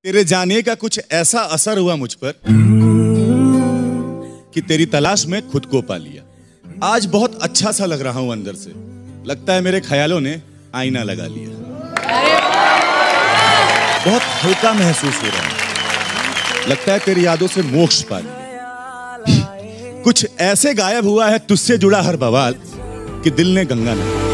तेरे जाने का कुछ ऐसा असर हुआ मुझ पर कि तेरी तलाश में खुद को पा लिया। आज बहुत अच्छा सा लग रहा हूं अंदर से। लगता है मेरे ख्यालों ने आईना लगा लिया। बहुत हल्का महसूस हो रहा है। लगता है तेरी यादों से मोक्ष पा लिया। कुछ ऐसे गायब हुआ है तुझसे जुड़ा हर बवाल कि दिल ने गंगा नहा।